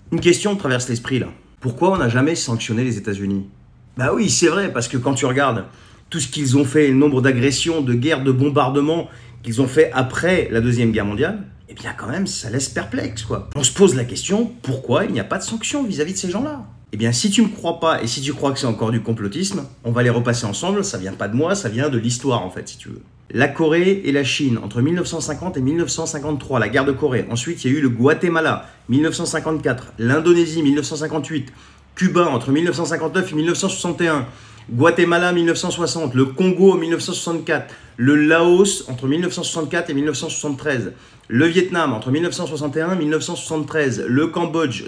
Une question me traverse l'esprit là. Pourquoi on n'a jamais sanctionné les États-Unis? Bah oui, c'est vrai, parce que quand tu regardes tout ce qu'ils ont fait, le nombre d'agressions, de guerres, de bombardements qu'ils ont fait après la Deuxième Guerre mondiale, eh bien quand même, ça laisse perplexe quoi. On se pose la question, pourquoi il n'y a pas de sanctions vis-à-vis de ces gens-là? Eh bien, si tu me crois pas et si tu crois que c'est encore du complotisme, on va les repasser ensemble, ça vient pas de moi, ça vient de l'histoire en fait, si tu veux. La Corée et la Chine, entre 1950 et 1953, la guerre de Corée. Ensuite, il y a eu le Guatemala, 1954, l'Indonésie, 1958, Cuba, entre 1959 et 1961, Guatemala, 1960, le Congo, 1964, le Laos, entre 1964 et 1973, le Vietnam, entre 1961 et 1973, le Cambodge,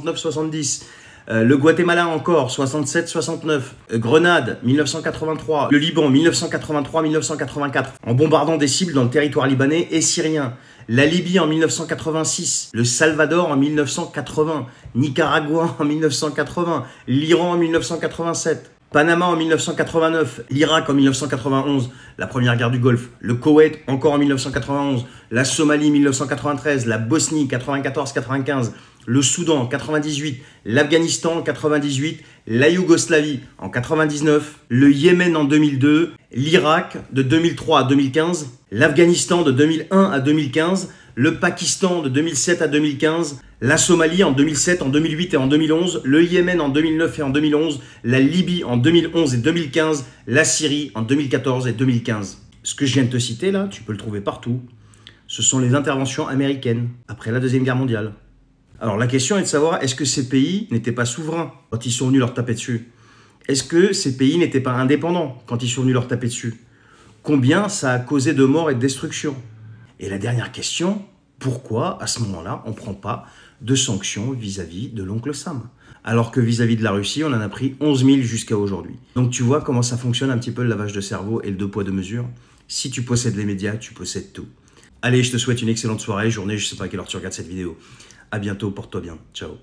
69-70, le Guatemala encore, 67-69, Grenade, 1983, le Liban, 1983-1984, en bombardant des cibles dans le territoire libanais et syrien, la Libye en 1986, le Salvador en 1980, Nicaragua en 1980, l'Iran en 1987, Panama en 1989, l'Irak en 1991, la première guerre du Golfe, le Koweït encore en 1991, la Somalie 1993, la Bosnie 94-95, le Soudan en 98, l'Afghanistan en 98, la Yougoslavie en 99, le Yémen en 2002, l'Irak de 2003 à 2015, l'Afghanistan de 2001 à 2015, le Pakistan de 2007 à 2015, la Somalie en 2007, en 2008 et en 2011, le Yémen en 2009 et en 2011, la Libye en 2011 et 2015, la Syrie en 2014 et 2015. Ce que je viens de te citer là, tu peux le trouver partout. Ce sont les interventions américaines après la Deuxième Guerre mondiale. Alors la question est de savoir, est-ce que ces pays n'étaient pas souverains quand ils sont venus leur taper dessus? Est-ce que ces pays n'étaient pas indépendants quand ils sont venus leur taper dessus? Combien ça a causé de morts et de destruction? Et la dernière question, pourquoi à ce moment-là, on ne prend pas de sanctions vis-à-vis de l'oncle Sam? Alors que vis-à-vis de la Russie, on en a pris 11 000 jusqu'à aujourd'hui. Donc tu vois comment ça fonctionne un petit peu le lavage de cerveau et le deux poids deux mesures. Si tu possèdes les médias, tu possèdes tout. Allez, je te souhaite une excellente soirée, journée, je ne sais pas à quelle heure tu regardes cette vidéo. À bientôt, porte-toi bien. Ciao.